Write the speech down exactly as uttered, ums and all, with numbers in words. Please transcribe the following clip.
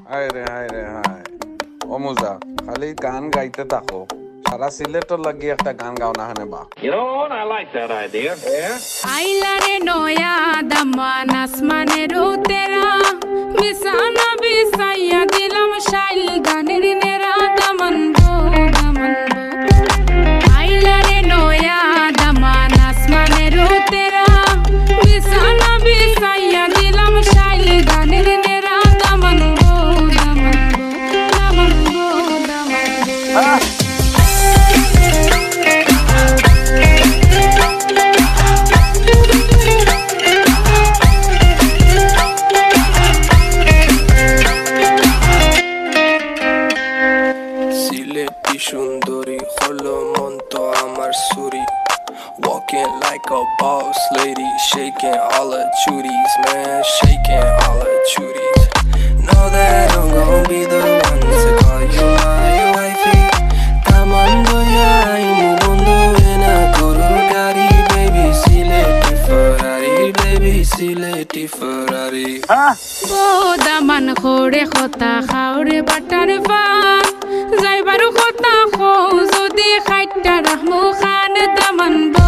হায় রে হায় রে হায় অমুজা খালি গান গাইতে থাকো সারা সিলেটর লাগি একটা গান গাও না হানে বা You know what? I like that idea. Yeah. আইলারে নয়া দামান আসমানের উতেরা মিশানা বিসাইয়া দিলাম শাইল গানের নেরা দামান গো দামান আইলারে নয়া দামান আসমানের উতেরা মিশানা বিসাইয়া দিলাম শাইল গানের নেরা দামান গো দামান দামান গো দামান Shunduri, holo monto amar suri. Walking like a boss lady, shaking all her chuties, man, shaking all her chuties. Know that I'm gon' be the one to call you my wifey. Tamando ya imu mundo ena guru gari, baby sileti Ferrari, baby sileti Ferrari. O Daman খোড়ে খতা খাওরে butter পান যাইবারু খতা খো যদি খাইটা রাহমু খান দামান